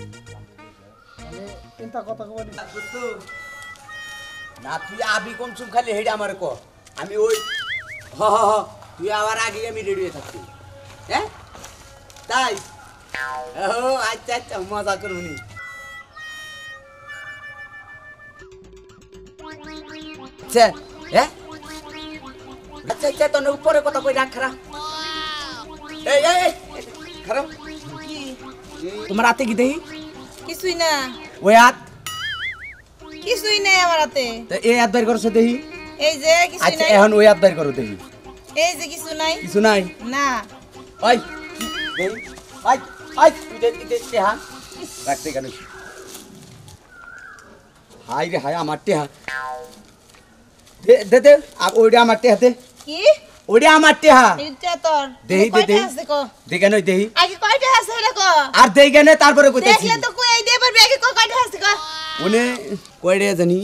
চিন্তা কথা কবি না তুই আবি কোন চুপ খালি হেডে আমার ক আমি ওই হ হ হ তুই আবার আগে আমি রেডি হয়ে থাকছি হ্যাঁ তাই ও আচ্ছা আচ্ছা মজা করুনি আচ্ছা হ্যাঁ আচ্ছা আচ্ছা তোর উপরে কথা কই রাখ খারাপ এই এই খারাপ তোমার হাতে কি দেই কিছুই না ওই হাত কিছুই নাই আমার হাতে তো এই হাত বের করছো দেই এই যে কিছুই আচ্ছা নাই এখন ওই হাত বের করো দেই এই যে কিছু নাই কিছু নাই না ওই দেই আই আই তুই দে হ্যাঁ রাখতে কেন হাই রে হাই আমার টেহা দে দে দে ওইটা আমার টেহাতে কি ওইটা আমার টেহা এটা তোর দেই দে দে আছে কো দেখে নই দেই আগে কয়টা আছে এটা কো আর দেই কেন তারপরে কইতাছি দেখলে তো কই দে পারবি আগে কয়টা আছে কো ওনে কয়রে জানি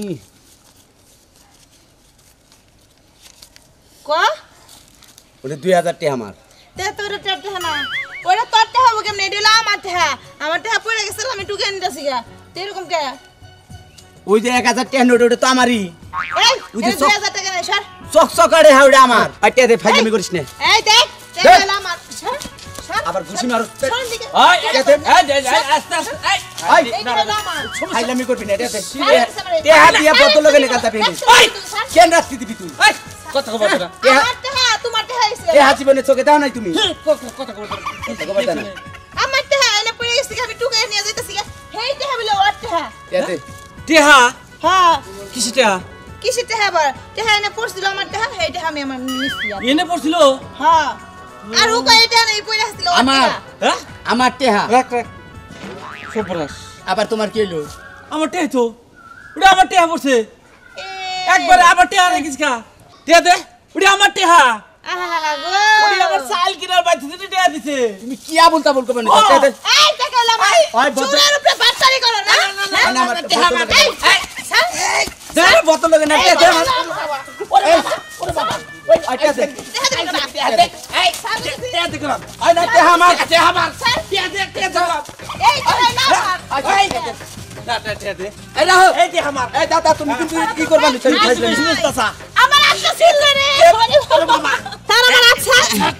কো ওনে 2000 টেহা আমার তে তোর টাটা না ওটা তোরটা হবে কেমনে এটা আমার টাকা পড়ে গেছে আমি টুকে নিতেছি গা এরকম কে ওই যে 1000 টেহা নোট ওটা তো আমারই এই ওই যে 2000 টাকা নাই সর চকচকারে হাওড়া আমার আইতে দে ফাইজলামি করিস না এই দেখ টাকা আমার সর আবার ঘুষি মারো ওই এই আস্তে আস্তে আই এই টাকা আমার ফাইজলামি করবি না এটাতে টেহা দিয়া বদল লগে না কাটা পেলি ওই কেন রাস্তি দিবি তুই ওই কথা কব তোরা আমার টাকা তোমার টাকা হইছে এ হাসিবনে চোখে দাও নাই তুমি কথা কব কথা কব না আমার টাকা এনে পড়ে গেছে আমি টুকে নিয়ে যাইতেছি গা হেই টাকা বলে ওর টাকা এতে টিহা হ্যাঁ কিসে টিহা কিসের টাকা আবার টাকা এনে পড়ছিল আমার টাকা হেই টাকা আমি আমার নিছি এনে পড়ছিল হ্যাঁ আর ও কই এটা নেই পড়ে আসছিল আমার হ্যাঁ আমার টেহা রাখ রাখ সর্বনাশ আবার তোমার কি হলো আমার টিহা তো ওটা আমার টিহা পড়ছে একবারে আমার টিহা রেখিস কা টিহা দে ওটা আমার টিহা আহা গো ওটা আমার সাল কিনার বাইতে দিতে টিহা দিছে তুমি কি বলতা বল করবে না এই টাকা লামাই চুরের উপরে বাটপারি করো না না আমার টেহা আমার এই দে বোতল লগে না টেহা দে ওরে বাবা ওই আইটা দে এই টিহা দে কর আই না টেহা আমার টিহা আমার টিহা দে টিহা দে এই টাকা না আই না টিহা দে এই রাহো এই টিহা আমার এই দাদা তুমি কিন্তু কি করবা না তুমি ফাইজলামি শুনতাছা আমার আচ্ছা ছিল রে ওরে বাবা তার আমার আচ্ছা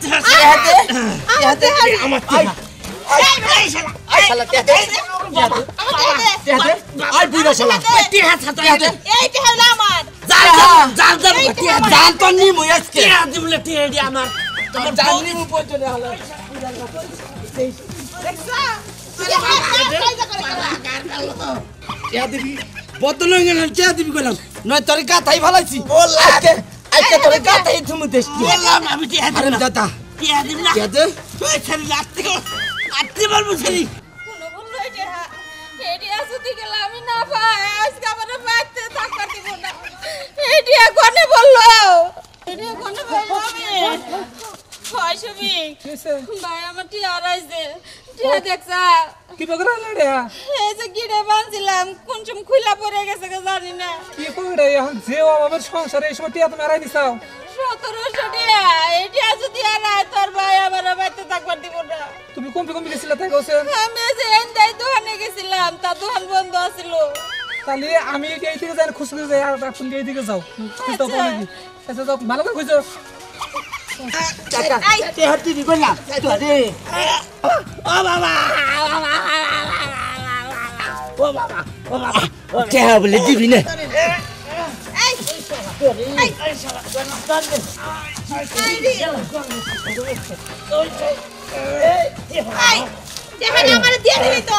আমার টিহা আই শালা টেহা দে টেহা দে আই বুইরা শালা টিহা ছাতা দে এই টাকা না আমার জাল টিহা জাল তো নি মই আজকে টিহা দিবলে টিহা দি আমার তোমার জানি মু পয়জনে হলো দেখছা টেহা দিবি বোতল লগে না টেহা দিবি কইলাম নয় তোর গাতাই ভালাইছি বললা আজকে তোর গাতাই তুমি দেশি বললাম আমি টিহা আরে দিলাম দাদা টিহা দিম না টেহা দে তুই ছেড়ে আটতে পারবো ছেড়ে কোনো বললো এটি আসতে গেলে আমি না পাই আজকে আমার বাইতে থাকতে দিব না এটি কোনে বললো এটি কোনে বললো আমি হয় সবই ভাই আমার টি আরাইছে টিয়া দেখছা কি বগরা রে এই যে গিরে বানছিলাম কোনচুম খুইলা পড়ে গেছে জানি না কি কইরে এখন যে আমার সংসারে এই সময় টিয়া তুমি আড়াই দিছাও 1700 টাকা এটি যদি আরাই তোর ভাই আমার বাইতে থাকবার দিব না তুমি কমপি গেছিলা তাই কইছে আমি যে এন্দাই দোকানে গেছিলাম তা দোকান বন্ধ ছিল তাহলে আমি এই দিকে যাই খুশি যাই আর আপনি এই দিকে যাও তো নাকি আচ্ছা যাও ভালো করে কইছো টাকা টেহা দিবি কইলাম আরে ও বাবা ও বাবা ও বাবা টেহা বলে দিবি না এই এই দেখা না আমার দিয়ে দিবি তো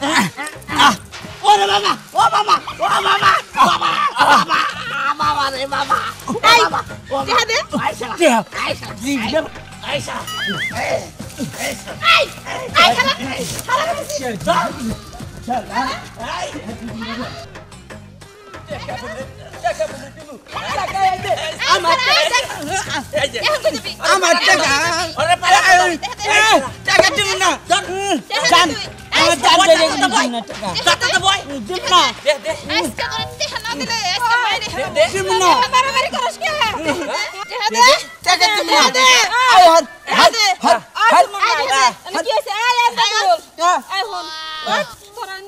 ওরে বাবা ও বাবা ও বাবা বাবা বাবা বাবা রে বাবা এই দেখা দে আয়শা টেহা আয়শা জিবে আয়শা এই এই খালা আমার টাকা ওরে পালা টাকা দিবি না জান আমার জান দে দিবি না টাকা টাকা তো বয় দিবি না দে দে আজকে করে দেখা না দিলে আজকে মাইরে দিবি না মারামারি করস কে দেখা দে টাকা দিবি না দে আয় হাত হাত হাত কি হইছে আয় বল আয় হন তোরা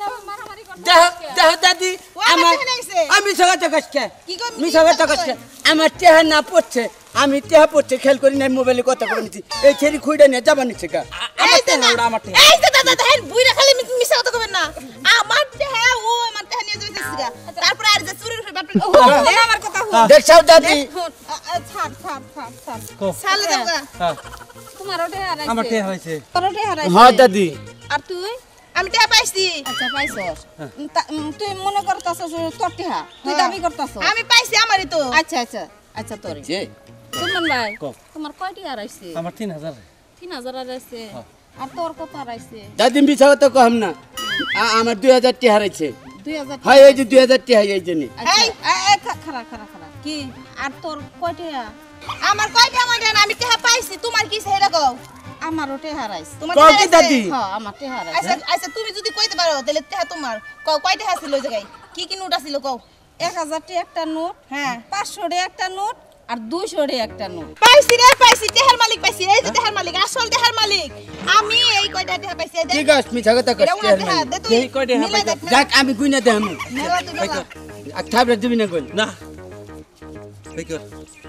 দেখো দাদি ও আমার আমার টেহা নিছে। আমি সগাতে কষ্টে কি কই- আমি কি সগাতে কথা কষ্টে কই? আমার টেহা না পড়ছে আমি টেহা পড়ছে খেয়াল করি না মোবাইলে কথা বলে নিচ্ছি এই ছেড়ি খুঁড়ে নিয়ে যাবার নিচ্ছে গা আমার টেহা ওটা আমার টেহা এই যে দাদা দেখেন বুইরা খালি মিছা কথা কবেন না আমার টেহা ও আমার টেহা নিয়ে যাইতেছে গা তারপরে আর যে চুরির হয়ে বাপরে আমার কথা হল দেখছাও দাদি ছাড় ছাড় ছাড় ছাড় কো। সালে দাও হ্যাঁ তোমার ওটা হারাইছে আমার টেহা হয়েছে তোর ওটা হারাইছে হ্যাঁ দাদি আর তুই আমি টেহা পাইছি আচ্ছা পাইছস তুই মনে করতাছস তোর টেহা তুই দাবি করতাছস আমি পাইছি আমারই তো আচ্ছা আচ্ছা আচ্ছা তোরই যে সুমন ভাই কো। তোমার কয়টি হারাইছে আমার 3000 3000 হারাইছে আর তোর কত হারাইছে দাদি মিছা কথা কম না আমার 2000 টি হারাইছে 2000 হয় এই যে 2000 টি হাই এই জন্য এই খারা খারা খারা কি আর তোর কয়টা আমার কয়টা আমার জানা আমি টেহা পাইছি তোমার কি সেটা কও আমার ওটে হারাইছে তোমার কও কি দাদি? হ্যাঁ আমার টেহা হারাইছে আচ্ছা আচ্ছা তুমি যদি কইতে পারো তাহলে টেহা তোমার কও কয়টা ছিল ওই জায়গায় কি কি নোট আছিল কও 1000 টি একটা নোট হ্যাঁ 500 টি একটা নোট আর 200 টি একটা নোট পাইছি রে পাইছি টেহার মালিক পাইছি এই যে টেহার মালিক আসল টেহার মালিক আমি এই কয়টা টেহা পাইছি এই কি গাছ মিছা কথা এটা কষ্ট উনার টেহা দে তুই এই কয়টা টেহা মিলাই দেখ যাক আমি গুইনা দে আমি মেলা তুই মেলা থাবরে দিবি না কই না এই কর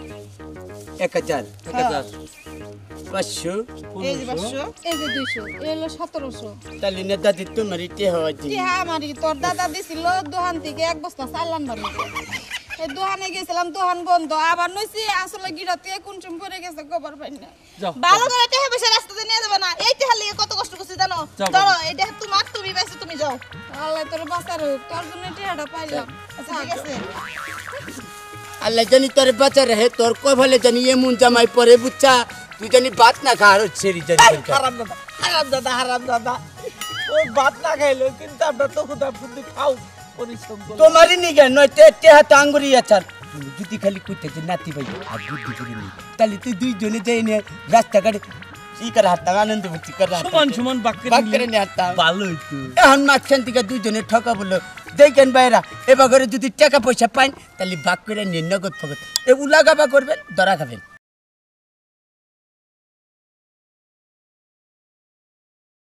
1000 1000 500 এই যে 500 এই যে 200 এই হলো 1700 তাহলে না দাদি তোমার ইতে হওয়া জি টিহা আমারই তোর দাদা দিছিল দোকান থেকে এক বস্তা চাল আনবার নিতে এই দোকানে গেছিলাম দোকান বন্ধ আবার নইছি আসলে গিরাতে কোন চুম পড়ে গেছে খবর পাই না যাও ভালো করে টেহা পয়সা রাস্তাতে নিয়ে যাবে না এই টেহা লিগে কত কষ্ট করছি জানো যাও, ধরো এটা তোমার তুমি পাইছো তুমি যাও আল্লাহ তোর বাঁচার তোর জন্য টেহাটা পাইলাম আচ্ছা ঠিক আছে আল্লাহ জানি তোর বাচ্চা রে তোর কই বলে জানি এমন জামাই পরে বুচ্চা তুই জানি ভাত না খা আর ছেড়ি জানি হারাম দাদা ও ভাত না খাইলো কিন্তু আমরা তো খুদা ফুদি খাও পরিশ্রম করে তোমারই নিগে নয় তে হাত আঙ্গুরি আছার তুমি যদি খালি কইতে যে নাতি ভাই আর বুদ্ধি করে নি তাহলে তুই দুই জনে যাই নে রাস্তাঘাটে কি করে হাত আনন্দ ভর্তি করে সমান সমান বাক্যে বাক্যে নিয়ে হাত ভালো হইতো এখন মাঝখান থেকে দুইজনে ঠকা বললো দেখেন ভাইরা এবার করে যদি টাকা পয়সা পাইন তাহলে ভাগ করে নিয়ে নগদ ফগত এ উলাগাবা করবেন দরা খাবেন